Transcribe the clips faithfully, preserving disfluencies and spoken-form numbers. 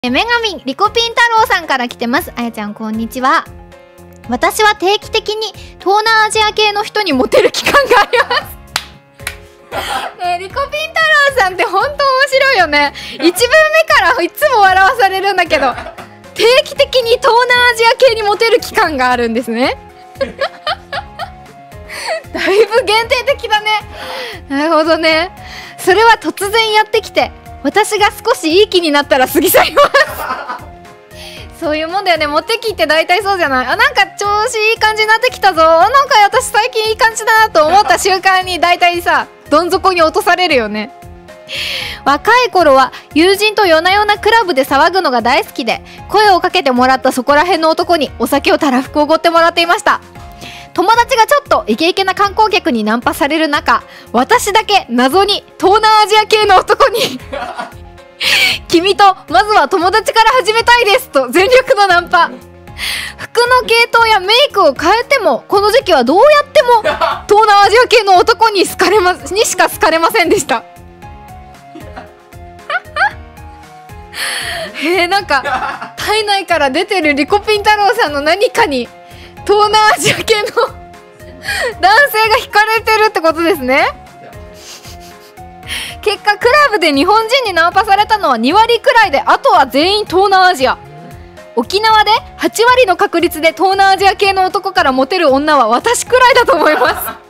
え、女神リコピン太郎さんから来てます。あやちゃんこんにちは。私は定期的に東南アジア系の人にモテる期間がありますねえ、リコピン太郎さんってほんと面白いよね。いちぶんめからいつも笑わされるんだけど、定期的に東南アジア系にモテる期間があるんですねだいぶ限定的だね。なるほどね。それは突然やってきて、私が少しいい気になったら過ぎ去りますそういうもんだよね。モテ期って大体そうじゃない？あ、なんか調子いい感じになってきたぞ、なんか私最近いい感じだなと思った瞬間に大体さ、どん底に落とされるよね。若い頃は友人と夜な夜なクラブで騒ぐのが大好きで、声をかけてもらったそこら辺の男にお酒をたらふくおごってもらっていました。友達がちょっとイケイケな観光客にナンパされる中、私だけ謎に東南アジア系の男に君とまずは友達から始めたいですと全力のナンパ。服の系統やメイクを変えてもこの時期はどうやっても東南アジア系の男に好かれまにしか好かれませんでしたへえ、なんか体内から出てるリコピン太郎さんの何かに東南アジア系の男性が惹かれてるってことですね。結果クラブで日本人にナンパされたのはにわりくらいで、あとは全員東南アジア。沖縄ではちわりの確率で東南アジア系の男からモテる女は私くらいだと思い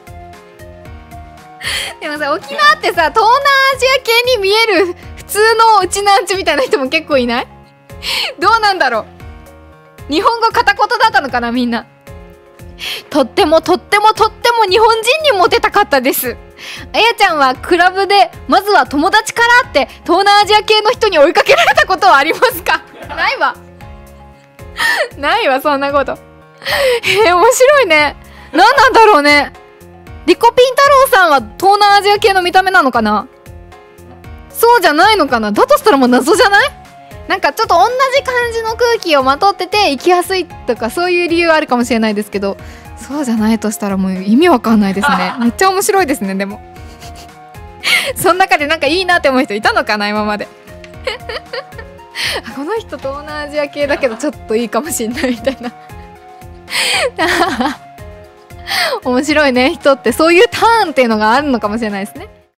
ますでもさ、沖縄ってさ、東南アジア系に見える普通のうちなんちゅみたいな人も結構いない？どうなんだろう。日本語片言だったのかな、みんな。とってもとってもとっても日本人にモテたかったです。あやちゃんはクラブでまずは友達からって東南アジア系の人に追いかけられたことはありますか？ないわないわ、そんなこと。へえ、面白いね。何なんだろうね。リコピン太郎さんは東南アジア系の見た目なのかな？そうじゃないのかな。だとしたらもう謎じゃない？なんかちょっと同じ感じの空気をまとってて行きやすいとか、そういう理由あるかもしれないですけど、そうじゃないとしたらもう意味わかんないですね。めっちゃ面白いですね。でもその中でなんかいいなって思う人いたのかな、今までこの人東南アジア系だけどちょっといいかもしんないみたいな面白いね。人ってそういうターンっていうのがあるのかもしれないですね。